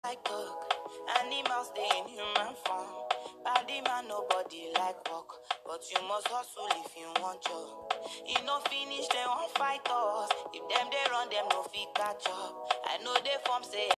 like talk. Animals stay in human form. Body man, nobody like work. But you must hustle if you want job. You no finish, they won't fight us. If them they run, them no fit catch up. I know they form say